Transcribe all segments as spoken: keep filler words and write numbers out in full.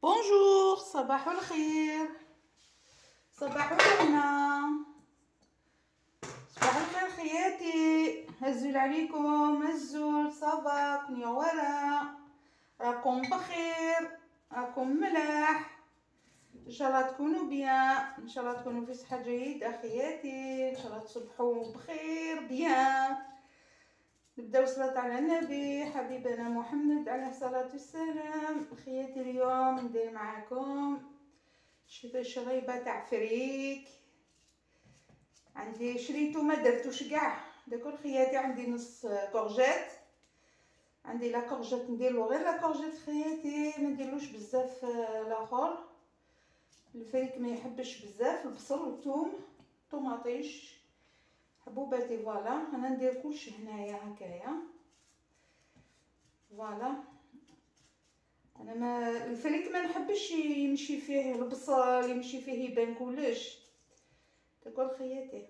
بونجور، صباح الخير، صباح الهنا، صباح الخير خياتي. هزول عليكم، هزول صافا كنيا ورا، راكم بخير، راكم ملاح، ان شاء الله تكونوا بيان، ان شاء الله تكونوا في صحه جيده خياتي، ان شاء الله تصبحوا بخير بيان. نبداو صلاة على النبي حبيبنا محمد عليه الصلاة والسلام. خياتي اليوم ندير معاكم شوفوا شريبة تاع فريك، عندي شريتو ما درتوش كاع داكو خياتي. عندي نص كورجيت، عندي لا كورجيت نديرلو غير لا كورجيت خياتي، ما نديرلوش بزاف الاخر. الفريك ما يحبش بزاف البصل والثوم طوماطيش حبوباتي. فوالا انا ندير كلشي هنايا هكايا. فوالا انا ما الفريك ما نحبش يمشي فيه البصل، يمشي فيه يبان كلش تاكل خياتي.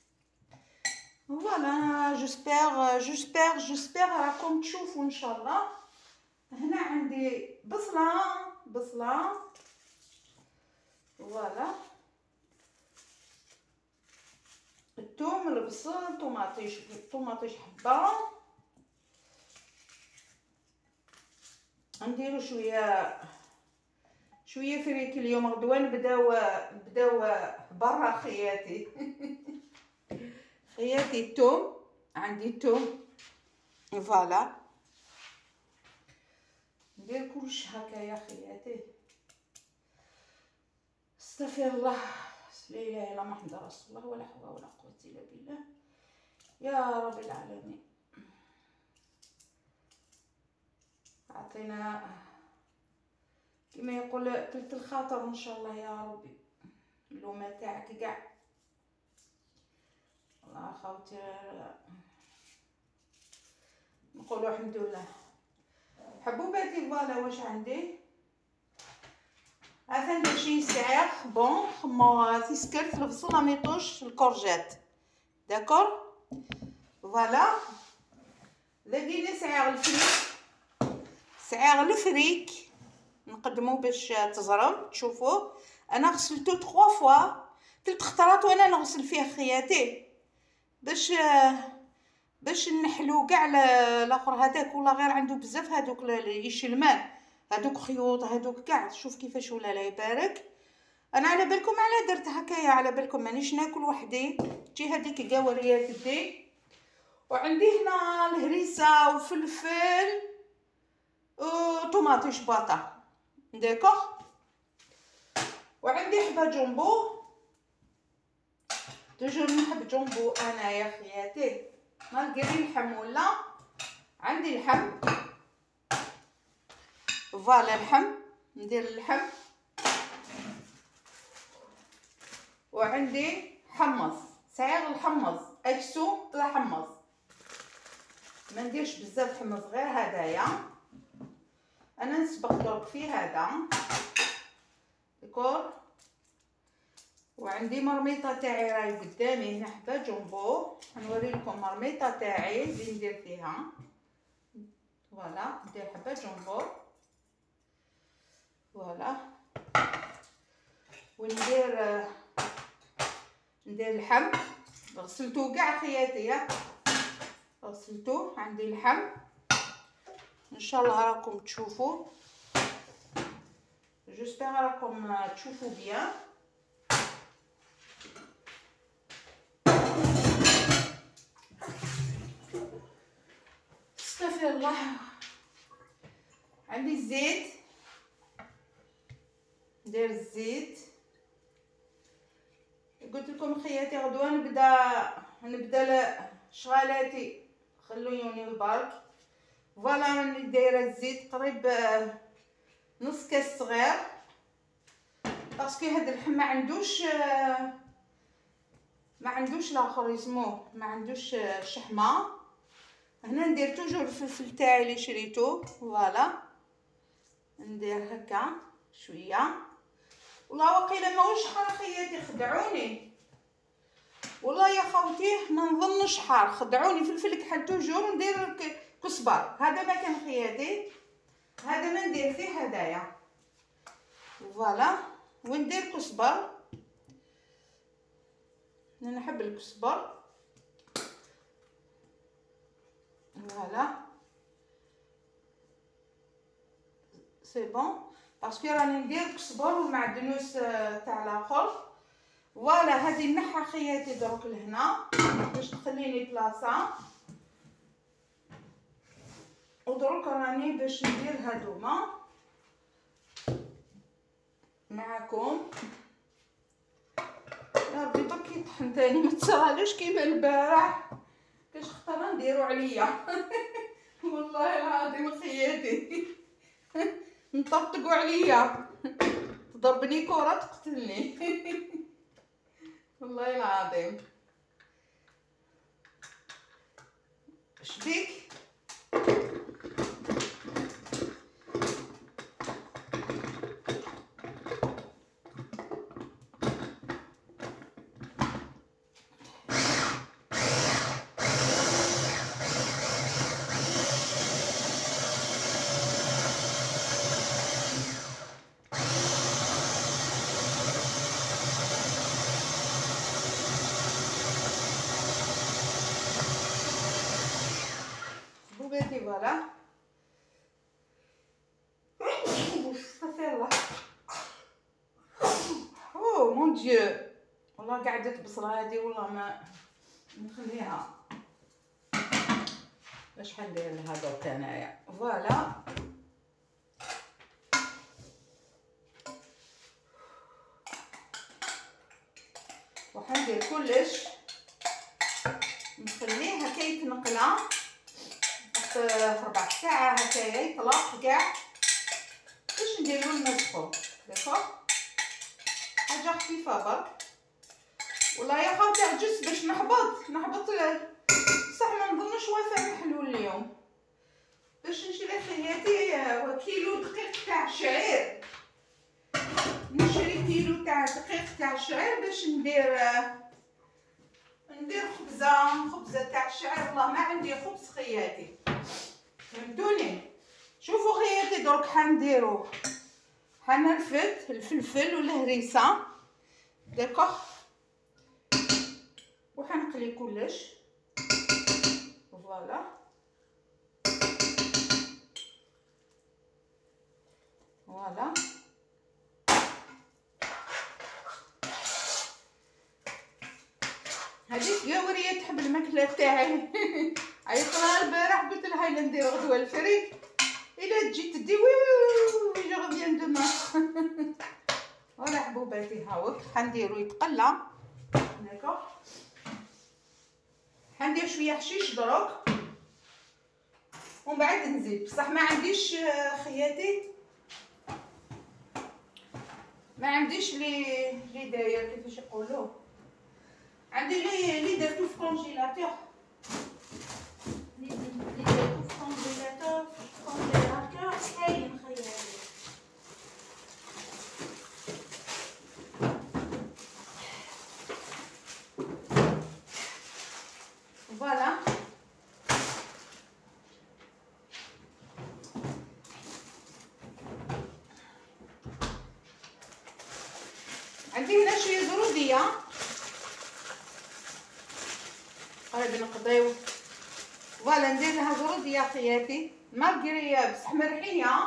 فوالا جوسبيغ جوسبيغ جوسبيغ راكم تشوفوا ان شاء الله. هنا عندي بصله بصله فوالا، الثوم البصل طوماطيش طوماطيش حبه، نديرو شويه شويه فريك. اليوم غدوه نبداو نبداو برا خياتي. خياتي الثوم، عندي الثوم فوالا، ندير كلش هكايا خياتي. استغفر الله، لا اله الا محمد رسول الله، ولا حول ولا قوه الا بالله يا رب العالمين. اعطينا كما يقول تلت الخاطر ان شاء الله يا ربي، اللومه تاعك كاع. الله خوتي نقولوا الحمد لله. حبوباتي فوالا واش عندي، هذا ندير شي سعير بون خمو تيسكرت البصله ميطوش الكورجيت داكور. فوالا لقينا سعير الفريك، سعير الفريك نقدمو باش تزرم. تشوفوا انا غسلته ثلاث فوا، ثلاث خطرات وانا نغسل فيه خياتي باش باش نحلو كاع الاخر هذاك، ولا غير عنده بزاف هذوك يشلمان هذوك خيوط هذوك كاع. شوف كيفاش ولا لا يبارك. انا على بالكم على درت هكايا، على بالكم مانيش ناكل وحدي. تجي هذيك قاوريه تدي، وعندي هنا الهريسه وفلفل وطوماطيش باطا داكوغ، وعندي حبه جمبو. توجور نحب جمبو انايا خياتي، ما لقيت اللحم ولا عندي اللحم. فوالا اللحم ندير اللحم، وعندي حمص سعير الحمص اكسو طلع حمص، ما نديرش بزاف حمص غير هدايا. انا نسبق درك في هذا ديكور. وعندي مرميطه تاعي راهي قدامي هنا حبه جمبو، نوري لكم مرميطه تاعي اللي ندير فيها. فوالا ندير حبه جمبو فوالا، وندير ندير اللحم غسلته كاع خياتي، غسلته. عندي اللحم ان شاء الله راكم تشوفوا، جوسبيغ راكم تشوفوا بيان. استغفر الله. عندي الزيت، ندير الزيت. قلت لكم خياتي غدوه نبدا نبدا شغالاتي، خلوني برك. فوالا راني دايره الزيت قريب نص كاس صغير، باسكو هذا اللحم ما عندوش ما عندوش الاخر يسموه ما عندوش شحمه. هنا ندير توجور الفلفل تاعي اللي شريته. فوالا ندير هكا شويه. والله وقيله ماهوش حار خياتي، خدعوني والله يا خوتي ما نظنش حار، خدعوني. فلفل كحل توجور ندير كزبر، هذا ما كان خياتي، هذا ما ندير فيه هدايا. فوالا. وندير كزبر، انا نحب الكزبر. فوالا سي بون باسكو راني ندير كزبر والمعدنوس تاع الاخر. فوالا هذه نحى خياتي دروك لهنا باش تخليني بلاصه. ودروك راني باش ندير هادوما معاكم. يا ربي برك يطحن تاني ما تصرالوش كيما البارح كاش خطره نديرو عليا والله العظيم خياتي نطبطقوا عليا تضربني كره تقتلني والله العظيم. شبيك بوباتي. فوالا استغفر الله. اوه مون ديو والله قعدت البصله هذه والله ما نخليها. باش حندير لها دوك انايا. فوالا وحندير كلش نخليه هكا يتنقلا في ربع ساعه هكايا يطلق كاع باش نديرو نسخو. داكوغ حاجه خفيفه برك. والله يا خوتي عجزت باش نحبط نحبط صح ما نظنش وافا محلول اليوم باش نشري خياتي كيلو دقيق تاع الشعير. نشري كيلو تاع دقيق تاع الشعير باش ندير ندير خبزه خبزه تاع الشعير. والله ما عندي خبز خياتي فهمتوني. شوفوا خياتي درك حنديرو حنرفد الفلفل والهريسه داكوغ وحنقلي كلش. فوالا فوالا هذيك يا وريه تحب الماكله تاعي عيطت لها البارح قلت لها الا ندير غدوه الفريك الا تجي تدي وي جو ريفيان دوما ولا حبوباتي هاوك حنديرو يتقلى. داكوغ حندير شويه حشيش دروك ومن بعد نزيد. بصح ما عنديش خياتي ما عنديش لي لي داير كيفاش يقولوا عندي لي لي درتو في كونجيلاتور لي لي درتو في كونجيلاتور كونجيلاتور كاين خياتي. فوالا عندي هنا شويه زروديه قريب نقضيو. فوالا ندير لها زروديه خياتي مارغريه بصح مرحيه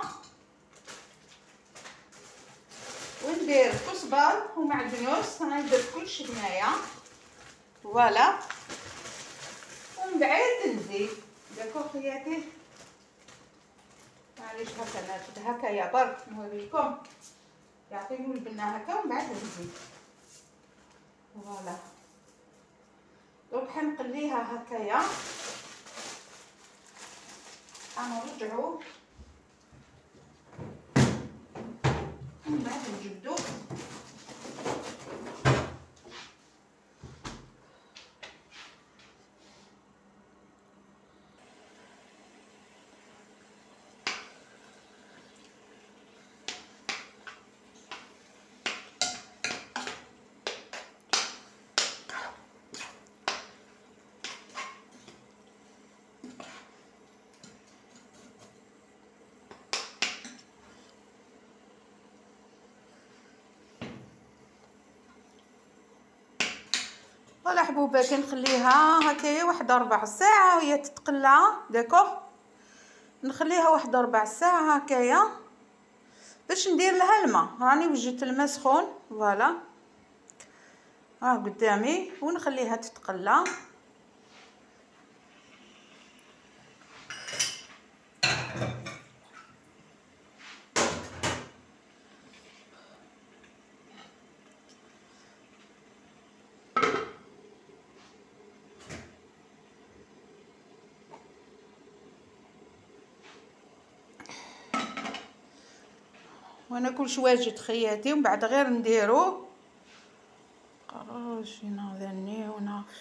وندير كزبر ومعدنوس. انا درت كلشي هنايا. فوالا ومن بعد نزيد. داكوغ خياتي معليش هكا ناخد هكايا برك نوريكم يعطيني البنه هكا ومن بعد نزيد. فوالا دونك حنقليها هكايا غنرجعو ومن بعد نجبدو. فوالا حبوبات نخليها هكايا واحد ربع ساعه وهي تتقلى. داكوغ نخليها واحد ربع ساعه هكايا باش ندير لها الماء. راني وجدت الماء سخون فوالا ها قدامي ونخليها تتقلى. وانا كلش واجد خياتي ومن بعد غير نديرو قراش يناظرني وناقص.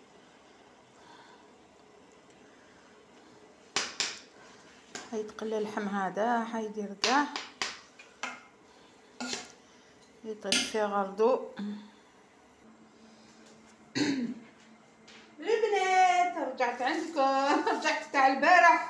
هيتقلى اللحم هذا حيدير كاع يطيب فيه غردو. البنات رجعت عندكم رجعت تاع البارح.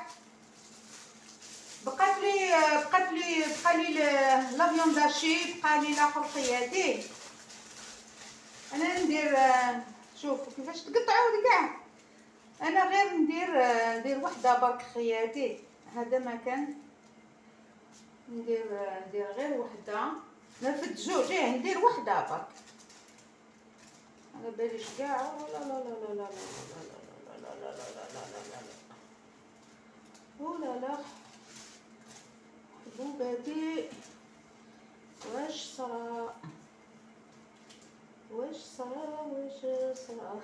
بقات لي بقات لي بقى لي لافيون داشي بقى لي لاخر خياتي. انا ندير شوفوا كيفاش تقطعوا كاع. انا غير ندير ندير وحده برك خياتي. هذا ما كان ندير ندير غير وحده نرفد زوج. ايه ندير وحده برك على باليش كاع. لا لا لا لا لا لا لا لا لا لا لا لا لا لا حبوباتي. واش صرا واش صرا واش صرا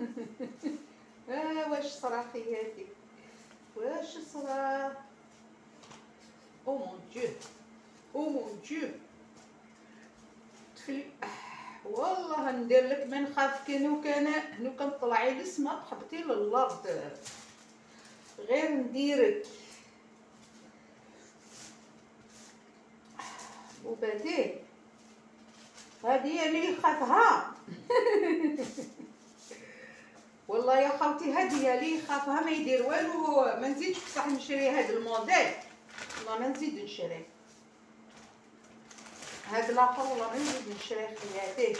اه واش صرا خياتي واش صرا. او مون ديو او مون ديو تفلي. والله ندير لك ما نخاف كانو كان هنو كنطلعي للسما تحبطي للارض. غير نديرك وبديه هذه اللي يخافها والله يا خوتي هذه اللي يخافها ما يدير والو. ما نزيدش بصح نشري هذا الموديل والله ما نزيد نشري هذا الاخر والله ما نزيد نشري خياتي.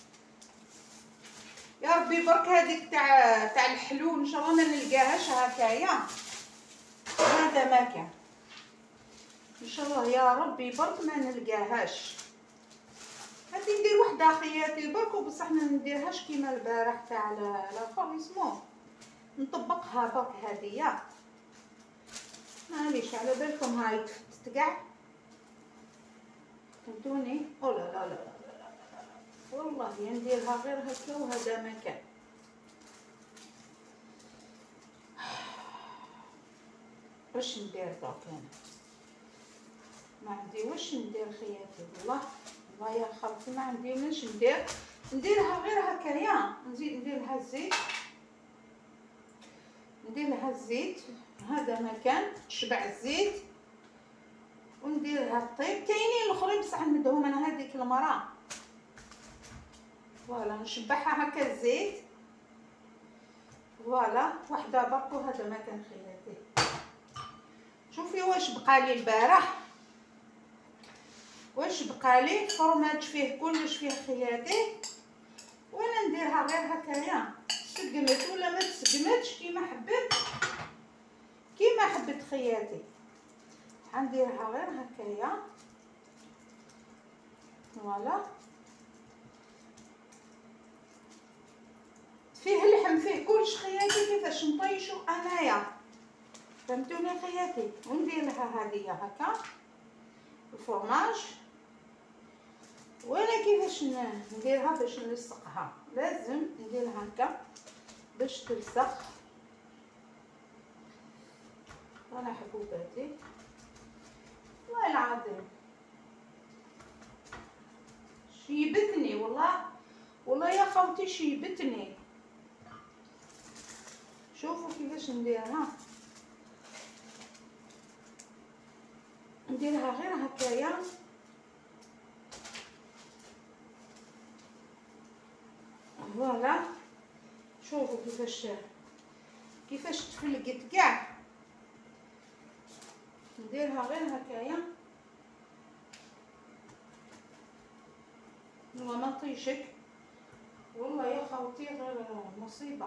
يا ربي برك هذيك تاع تاع الحلو ان شاء الله ما نلقاهاش هكايا. هذا ما كان ان شاء الله يا ربي برك ما نلقاهاش. هادي ندير وحده خياتي برك وبصح ما نديرهاش كيما البارح تاع الاخر اسمو نطبقها برك هاديه. معليش على بالكم هاي تفتت كاع فهمتوني. او لا لا لا لا والله نديرها غير هكا وهذا ما كان. واش ندير دوك انا ما عندي واش ندير خياتي. والله والله يا خالتي ما عندي واش ندير. نديرها غير هكايا نزيد ندير لها الزيت ندير لها الزيت هذا ما كان تشبع الزيت وندير لها الطيب. كاينين الاخرين بصح نمدهم انا هذيك المراه فوالا نشبعها هكا الزيت فوالا وحده برك وهذا ما كان خياتي. شوفي واش بقالي البارح واش بقالي فرماج فيه كلش فيه خياتي. وانا نديرها غير هكايا سقمت ولا ما تسقمتش كيما حبيت كيما حبيت خياتي. حنديرها غير هكايا فوالا. فيه اللحم فيه كلش خياتي كيفاش نطيشو انايا فهمتوني خياتي. وندير لها هذه هكا الفرماج. وانا كيفاش نديرها باش نلصقها لازم نديرها هكا باش تلصق. انا حبوباتي والله العظيم شيبتني والله والله يا خوتي شيبتني. شوفوا كيفاش نديرها. نديرها غير هكايا فوالا. شوفوا كيفاش كيفاش تفلقت كاع. نديرها غير هكايا والله ما طيشك والله يا خوتي غير مصيبه.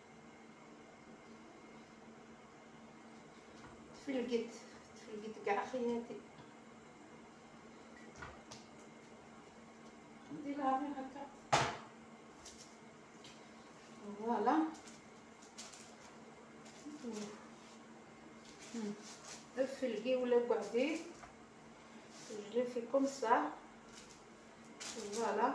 تفلقت تفلقت كاع خياتي. نديرها غير هكا فوالا. افلقي ولا قعدي تجلفي كوم سا فوالا.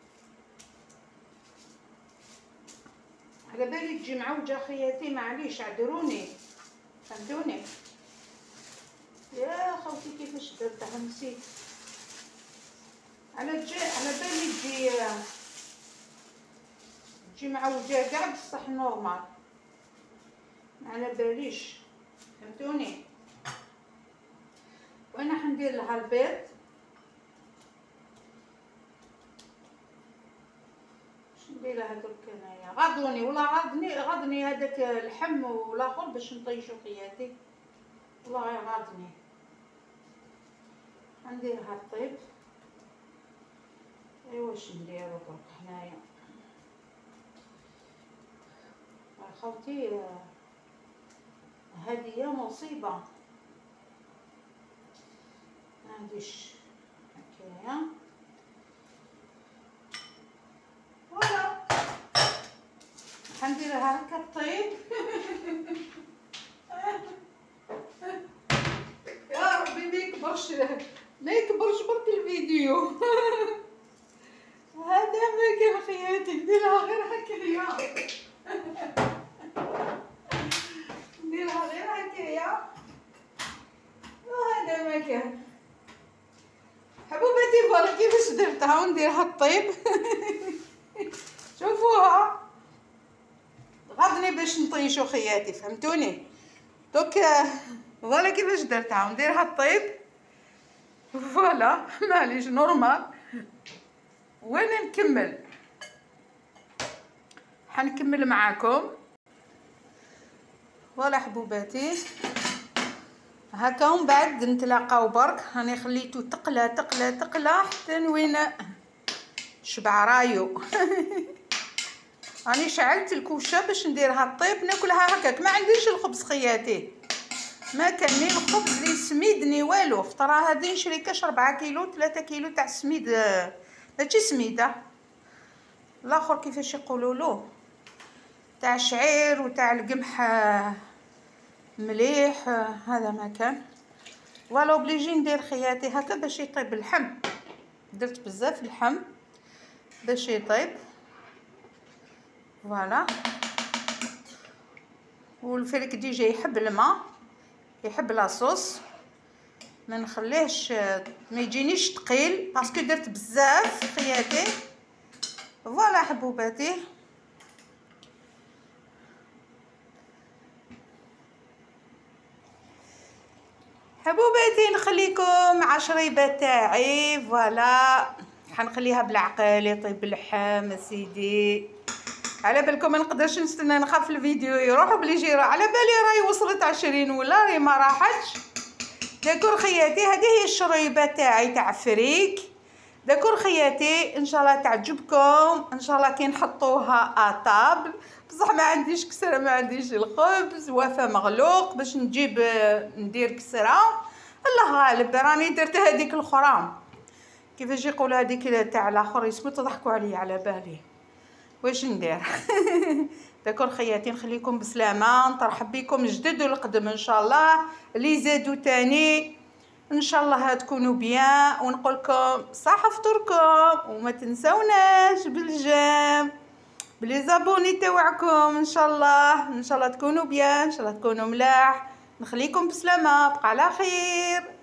على بالي تجي معوجه خياتي، معليش عذروني فهمتوني. يا خوتي كيفاش درتها نسيت. انا تجي على بالي تجي تجي معوجه كاع بصح نورمال، ما على باليش فهمتوني. وانا حندير لها البيض. ندير لها درك انايا غاضوني ولا غاضني غاضني هذاك اللحم والاخر باش نطيشو خياتي، والله غير غاضني. نديرها الطيب. ايوا واش نديرو درك هنايا خوتي، هذه مصيبه. معنديش هكايا فوالا. حنديرها هكا الطيب. يا ربي ما يكبرش ما يكبرش برك الفيديو. هذا ما كان خياتي. نديرها غير هكايا نديرها غير هكايا وهذا ما كان. حبوباتي فوالا كيفاش درتها ونديرها الطيب. شوفوها غضني باش نطيشو خياتي فهمتوني. دوك فوالا كيفاش درتها ونديرها الطيب فوالا. معليش نورمال. وانا نكمل حنكمل معاكم فوالا حبوباتي هكا. ومن بعد نتلاقاو برك. راني خليتو تقلى تقلى تقلى حتى وين شبع رايو. راني شعلت الكوشه باش نديرها الطيب ناكلها هكاك. ما عنديش الخبز خياتي، ما كان ني الخبز لي سميد ني والو. فطرة هادي نشري كاش ربعة كيلو ثلاثة كيلو تاع السميد، ماشي سميده الاخر كيفاش يقولولو تاع شعير وتاع القمح مليح. هذا ما كان ولا اوبليجي ندير خياتي هكا باش يطيب اللحم. درت بزاف اللحم باش يطيب فوالا. والفريك ديجا يحب الماء يحب لاصوص، ما نخليهش ما يجينيش ثقيل باسكو درت بزاف خياتي فوالا حبوباتي. حبوباتي نخليكم مع شريبه تاعي فوالا. حنخليها بالعقل يطيب اللحم سيدي. على بالكم ما نقدرش نستنى نخاف الفيديو يروح بلي يجي. على بالي راهي وصلت عشرين ولا راهي ما راحتش. داكور خياتي هذه هي الشريبه تاعي تاع فريك. داكور خياتي ان شاء الله تعجبكم. ان شاء الله كي نحطوها اطابل بصح ما عنديش كسره ما عنديش الخبز وفا مغلوق باش نجيب ندير كسره. الله غالب راني درت هذيك الاخرى كيفاش يقولوا هذيك تاع الاخر يسمو تضحكوا عليا على بالي واش ندير. داكور خياتي نخليكم بسلامه. نترحب بكم جدد والقدم ان شاء الله اللي زادوا تاني ان شاء الله تكونوا بيان. ونقول لكم صحه فطوركم وما تنسوناش بالجام بلي زابوني تاعكم ان شاء الله. ان شاء الله تكونوا بيان ان شاء الله تكونوا ملاح. نخليكم بسلامه بقى على خير.